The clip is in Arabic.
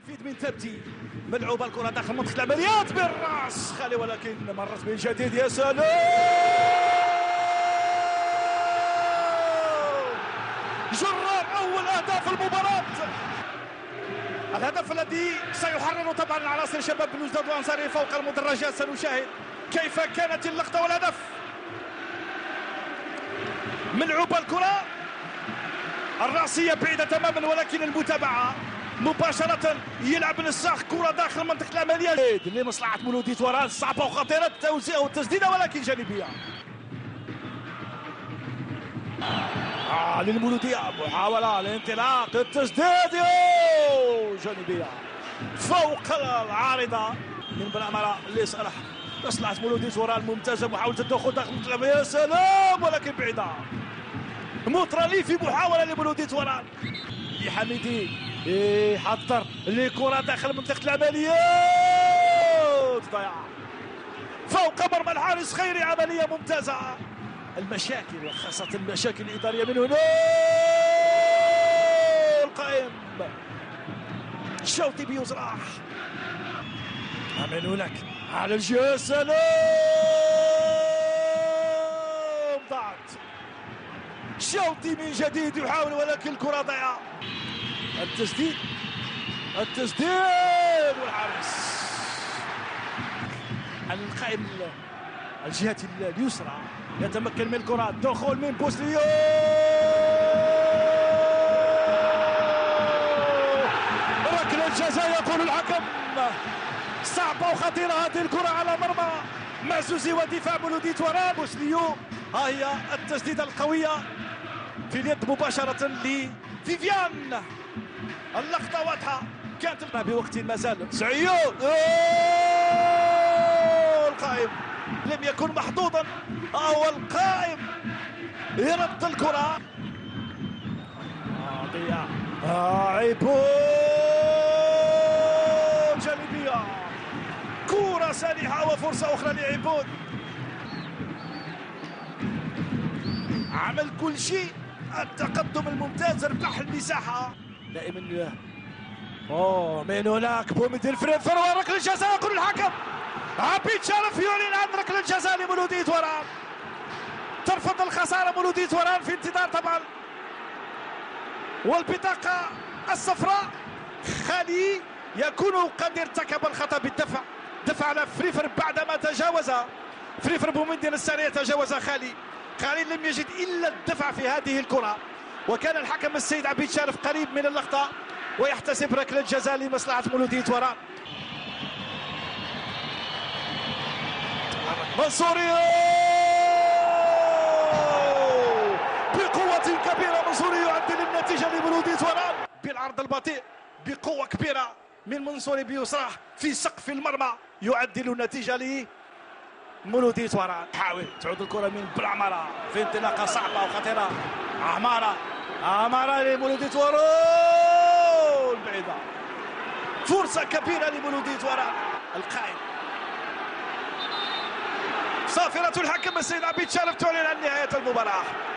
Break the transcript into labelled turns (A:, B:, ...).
A: يستفيد من ثبتي. ملعوبه الكره داخل منطقه العمليات بالراس خالي، ولكن مرت من جديد. يا سلام، جرار اول اهداف المباراه. الهدف الذي سيحرر طبعا العناصر شباب بلوزداد الانصاري فوق المدرجات. سنشاهد كيف كانت اللقطه والهدف. ملعوبه الكره الراسيه بعيده تماما، ولكن المتابعه مباشره. يلعب الساخ كره داخل منطقه العمليه لمصلحه مولودية وران. صعبه وخطيره التوزيع والتسديده، ولكن جانبيه للمولودية. محاوله لانطلاق التسديد جانبيه فوق العارضه من بلعمره لصالح مصلحه مولودية وران. ممتازه محاوله الدخول داخل منطقه العمليه. يا سلام، ولكن بعيده. مطرلي في محاوله لمولودية وران. لحميدي يحضر لكرة داخل منطقة العمليات، ضيع فوق مرمى الحارس خيري. عملية ممتازة. المشاكل وخاصة المشاكل الإدارية من هنا. القائم شوطي بيزرع من هناك على الجهة. سلام، ضاعت. شوطي من جديد يحاول، ولكن الكرة ضيعة. التسديد والحارس القائم الجهة اليسرى يتمكن من الكرة. الدخول من بوسليو، ركلة جزاء يقول الحكم. صعبة وخطيرة هذه الكرة على مرمى معزوزي ودفاع مولودية وران. بوسليو، ها هي التسديدة القوية في اليد مباشرة لفيفيان. اللقطة واضحة كانت بوقت ما زال. سعيود القائم لم يكن محظوظا. هو القائم يرد الكرة. ضياع عيبون جانبية. كرة سانحة وفرصة أخرى لعيبون. عمل كل شيء. التقدم الممتاز، ربح المساحة دائما. من هناك بومدين فريفر وركله الجزاء يقول الحكم. عبيد شرف يعلن عن ركله الجزاء لمولودية وران. ترفض الخسارة مولودية وران في انتظار طبعا والبطاقة الصفراء. خالي يكون قد ارتكب الخطأ بالدفع. دفع على فريفر بعدما تجاوز فريفر. بومدين السريع تجاوز خالي لم يجد إلا الدفع في هذه الكرة، وكان الحكم السيد عبيد شرف قريب من اللقطة ويحتسب ركلة جزاء لمصلحة مولودية وران. منصوري بقوة كبيرة. منصوري يعدل النتيجة لمولودية وران بالعرض البطيء بقوة كبيرة من منصوري بيسرح في سقف المرمى. يعدل النتيجة لمولودية وران. حاول تعود الكرة من بلعمرة في انطلاقة صعبة وخطيرة. عمارة لمولودية وران بعيدة. فرصة كبيرة لمولودية وران. القائم صافرة الحكم السيد عبيد شرف تعلن عن نهاية المباراة.